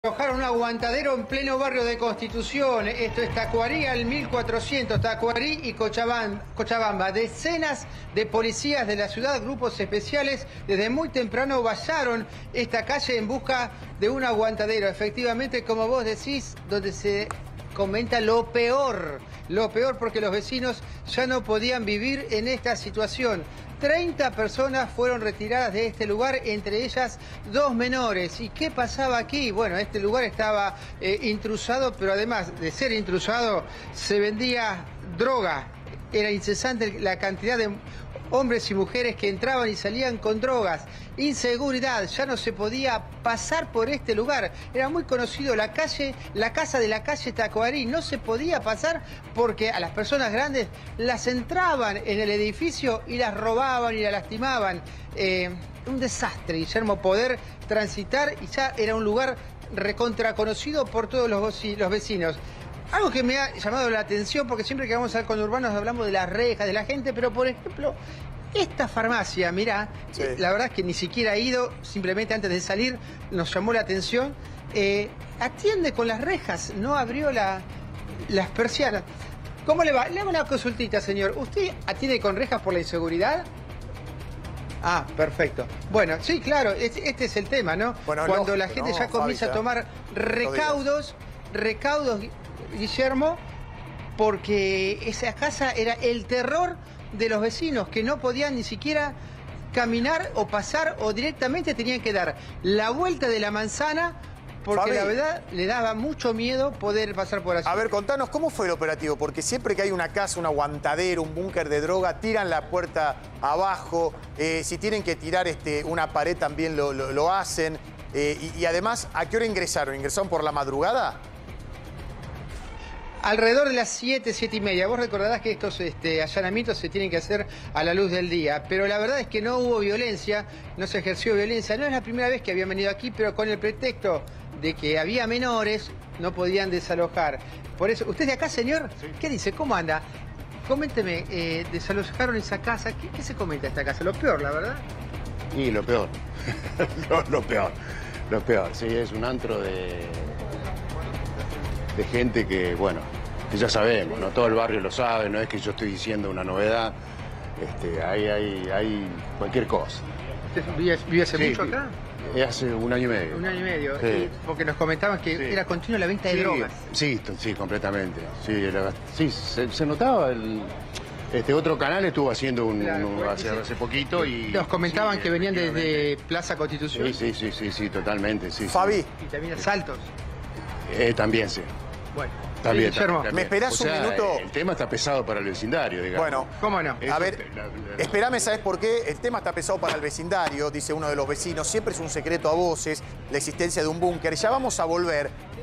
Alojaron un aguantadero en pleno barrio de Constitución. Esto es Tacuarí al 1400, Tacuarí y Cochabamba. Decenas de policías de la ciudad, grupos especiales, desde muy temprano vallaron esta calle en busca de un aguantadero. Efectivamente, como vos decís, donde se comenta lo peor porque los vecinos ya no podían vivir en esta situación. 30 personas fueron retiradas de este lugar, entre ellas 2 menores. ¿Y qué pasaba aquí? Bueno, este lugar estaba intrusado, pero además de ser intrusado, se vendía droga. Era incesante la cantidad de hombres y mujeres que entraban y salían con drogas. Inseguridad, ya no se podía pasar por este lugar. Era muy conocido la casa de la calle Tacuarí. No se podía pasar porque a las personas grandes las entraban en el edificio y las robaban y las lastimaban. Un desastre, Guillermo, poder transitar, y ya era un lugar recontra conocido por todos los vecinos. Algo que me ha llamado la atención, porque siempre que vamos al conurbano hablamos de las rejas, de la gente, pero por ejemplo, esta farmacia, mirá, sí. La verdad es que ni siquiera he ido, simplemente antes de salir nos llamó la atención. Atiende con las rejas, no abrió las persianas. ¿Cómo le va? Le hago una consultita, señor. ¿Usted atiende con rejas por la inseguridad? Ah, perfecto. Bueno, sí, claro, este es el tema, ¿no? Bueno, cuando la gente ya comienza a tomar recaudos, Guillermo, porque esa casa era el terror de los vecinos, que no podían ni siquiera caminar o pasar, o directamente tenían que dar la vuelta de la manzana, porque la verdad le daba mucho miedo poder pasar por allí. A ver, contanos, ¿cómo fue el operativo? Porque siempre que hay una casa, un aguantadero, un búnker de droga, tiran la puerta abajo, si tienen que tirar una pared también lo hacen. Y además, ¿a qué hora ingresaron? ¿Ingresaron por la madrugada? Alrededor de las 7, 7 y media. Vos recordarás que estos allanamientos se tienen que hacer a la luz del día, pero la verdad es que no hubo violencia, no se ejerció violencia. No es la primera vez que habían venido aquí, pero con el pretexto de que había menores, no podían desalojar. Por eso, ¿usted de acá, señor? Sí. ¿Qué dice? ¿Cómo anda? Coménteme, desalojaron esa casa. ¿Qué se comenta de esta casa? Lo peor, la verdad. Y lo peor. Lo peor. Sí, es un antro de gente que, bueno, que ya sabemos, ¿no? Todo el barrio lo sabe, no es que yo estoy diciendo una novedad. Hay cualquier cosa. ¿Usted vive hace mucho acá? Hace 1 año y medio. 1 año y medio, sí. Porque nos comentaban que era continua la venta de drogas. Sí, completamente. Sí, se notaba. Otro canal estuvo haciendo hace poquito y... Nos comentaban que venían desde Plaza Constitución. Sí, totalmente. Sí, Fabi. Y también asaltos. También sí. Bueno. También. ¿Me esperás un minuto? El tema está pesado para el vecindario, digamos. Bueno, ¿cómo no? A ver, espérame, ¿sabes por qué? El tema está pesado para el vecindario, dice uno de los vecinos. Siempre es un secreto a voces la existencia de un búnker. Ya vamos a volver.